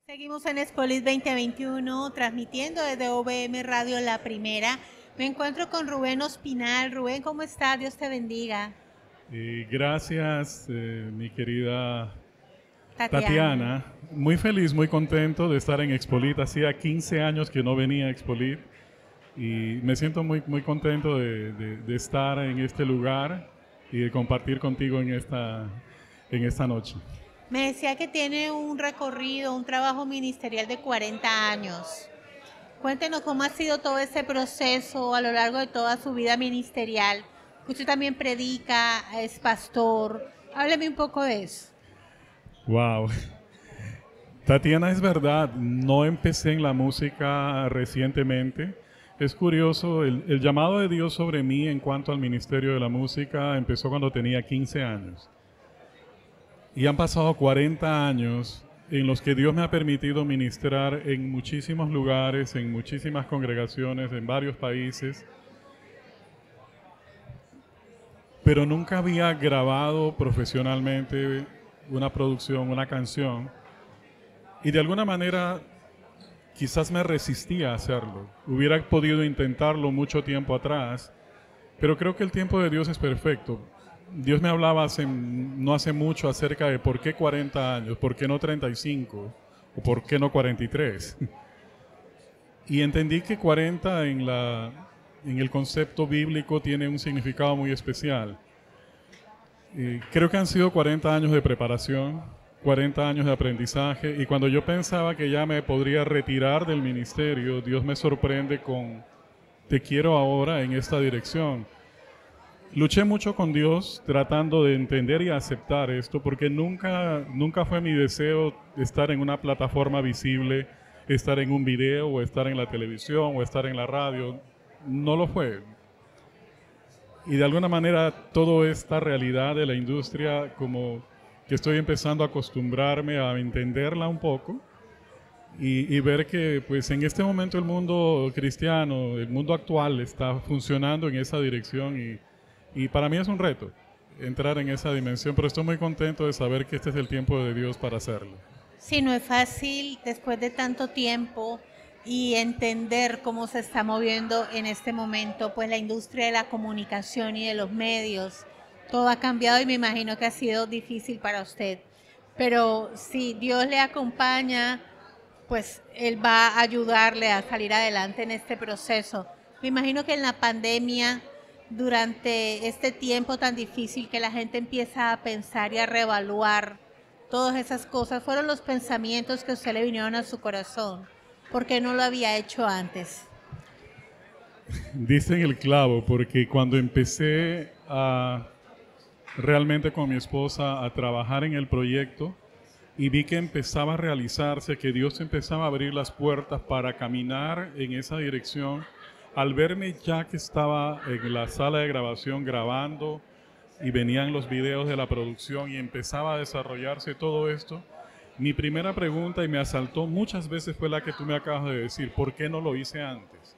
Seguimos en Expolit 2021, transmitiendo desde OVM Radio La Primera. Me encuentro con Rubén Ospinal. Rubén, ¿cómo estás? Dios te bendiga. Gracias, mi querida Tatiana. Tatiana. Muy feliz, muy contento de estar en Expolit. Hacía 15 años que no venía a Expolit y me siento muy contento de estar en este lugar y de compartir contigo en esta noche. Me decía que tiene un recorrido, un trabajo ministerial de 40 años. Cuéntenos cómo ha sido todo ese proceso a lo largo de toda su vida ministerial. Usted también predica, es pastor. Hábleme un poco de eso. Wow. Tatiana, es verdad, no empecé en la música recientemente. Es curioso, el llamado de Dios sobre mí en cuanto al ministerio de la música empezó cuando tenía 15 años. Y han pasado 40 años en los que Dios me ha permitido ministrar en muchísimos lugares, en muchísimas congregaciones, en varios países, pero nunca había grabado profesionalmente una producción, una canción, y de alguna manera quizás me resistía a hacerlo. Hubiera podido intentarlo mucho tiempo atrás, pero creo que el tiempo de Dios es perfecto. Dios me hablaba no hace mucho acerca de por qué 40 años, por qué no 35 o por qué no 43. Y entendí que 40 en el concepto bíblico tiene un significado muy especial. Creo que han sido 40 años de preparación, 40 años de aprendizaje, y cuando yo pensaba que ya me podría retirar del ministerio, Dios me sorprende con: te quiero ahora en esta dirección. Luché mucho con Dios tratando de entender y aceptar esto, porque nunca fue mi deseo estar en una plataforma visible, estar en un video o estar en la televisión o estar en la radio. No lo fue. Y de alguna manera toda esta realidad de la industria, como que estoy empezando a acostumbrarme a entenderla un poco y ver que pues en este momento el mundo cristiano, el mundo actual está funcionando en esa dirección, y para mí es un reto entrar en esa dimensión, pero estoy muy contento de saber que este es el tiempo de Dios para hacerlo. Sí, no es fácil después de tanto tiempo y entender cómo se está moviendo en este momento, pues la industria de la comunicación y de los medios, todo ha cambiado y me imagino que ha sido difícil para usted. Pero si Dios le acompaña, pues Él va a ayudarle a salir adelante en este proceso. Me imagino que en la pandemia, durante este tiempo tan difícil que la gente empieza a pensar y a reevaluar todas esas cosas, fueron los pensamientos que a usted le vinieron a su corazón, porque no lo había hecho antes. Dicen el clavo, porque cuando empecé realmente con mi esposa a trabajar en el proyecto y vi que empezaba a realizarse, que Dios empezaba a abrir las puertas para caminar en esa dirección, al verme ya que estaba en la sala de grabación grabando y venían los videos de la producción y empezaba a desarrollarse todo esto, mi primera pregunta, y me asaltó muchas veces, fue la que tú me acabas de decir: ¿por qué no lo hice antes?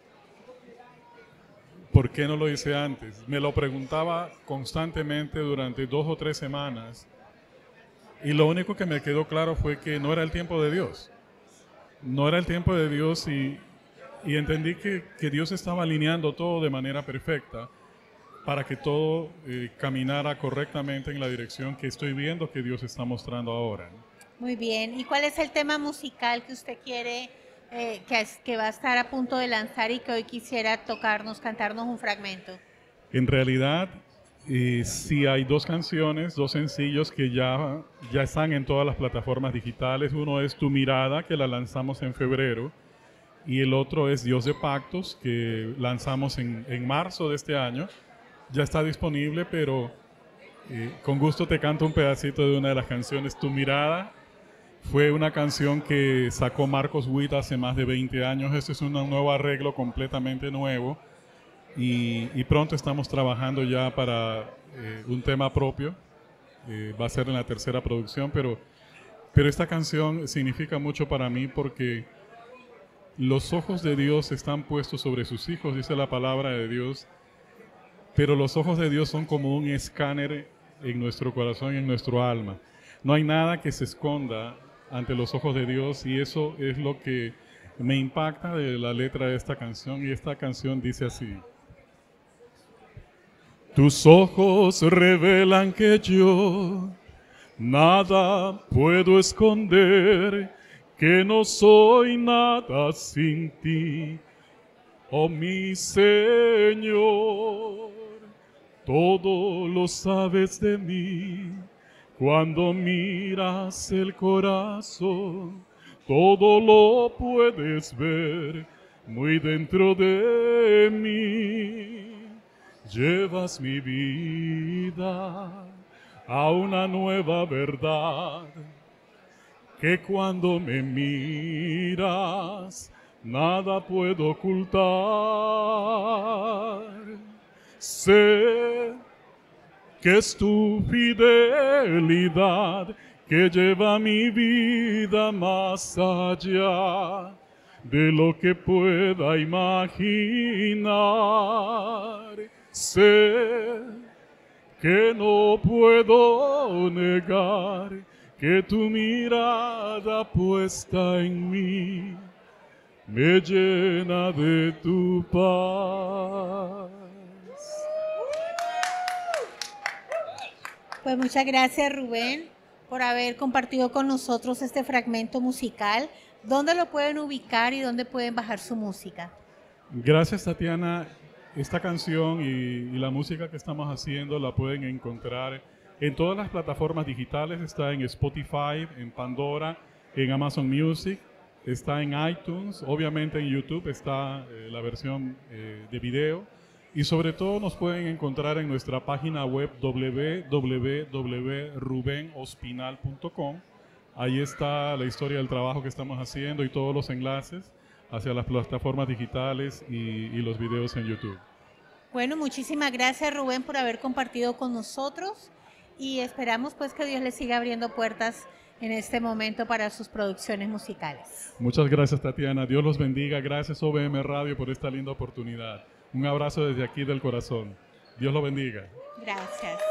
¿Por qué no lo hice antes? Me lo preguntaba constantemente durante 2 o 3 semanas, y lo único que me quedó claro fue que no era el tiempo de Dios. No era el tiempo de Dios, y entendí que Dios estaba alineando todo de manera perfecta para que todo caminara correctamente en la dirección que estoy viendo que Dios está mostrando ahora. Muy bien. ¿Y cuál es el tema musical que usted quiere, que va a estar a punto de lanzar y que hoy quisiera tocarnos, cantarnos un fragmento? En realidad, sí hay 2 canciones, 2 sencillos que ya están en todas las plataformas digitales. Uno es Tu Mirada, que la lanzamos en febrero, y el otro es Dios de Pactos, que lanzamos en marzo de este año. Ya está disponible, pero con gusto te canto un pedacito de una de las canciones. Tu Mirada fue una canción que sacó Marcos Witt hace más de 20 años. Este es un nuevo arreglo completamente nuevo, y pronto estamos trabajando ya para un tema propio. Va a ser en la tercera producción, pero esta canción significa mucho para mí porque los ojos de Dios están puestos sobre sus hijos, dice la palabra de Dios, pero los ojos de Dios son como un escáner en nuestro corazón y en nuestro alma. No hay nada que se esconda ante los ojos de Dios, y eso es lo que me impacta de la letra de esta canción, y esta canción dice así: tus ojos revelan que yo nada puedo esconder, que no soy nada sin ti, oh mi Señor. Todo lo sabes de mí, cuando miras el corazón, todo lo puedes ver muy dentro de mí. Llevas mi vida a una nueva verdad, que cuando me miras nada puedo ocultar. Sé que es tu fidelidad que lleva mi vida más allá de lo que pueda imaginar. Sé que no puedo negar que tu mirada puesta en mí me llena de tu paz. Pues muchas gracias, Rubén, por haber compartido con nosotros este fragmento musical. ¿Dónde lo pueden ubicar y dónde pueden bajar su música? Gracias, Tatiana. Esta canción y la música que estamos haciendo la pueden encontrar en todas las plataformas digitales. Está en Spotify, en Pandora, en Amazon Music, está en iTunes, obviamente en YouTube está la versión de video, y sobre todo nos pueden encontrar en nuestra página web www.rubenospinal.com. Ahí está la historia del trabajo que estamos haciendo y todos los enlaces hacia las plataformas digitales y los videos en YouTube. Bueno, muchísimas gracias, Rubén, por haber compartido con nosotros, y esperamos pues que Dios le siga abriendo puertas en este momento para sus producciones musicales. Muchas gracias, Tatiana. Dios los bendiga. Gracias, OBM Radio, por esta linda oportunidad. Un abrazo desde aquí del corazón. Dios lo bendiga. Gracias.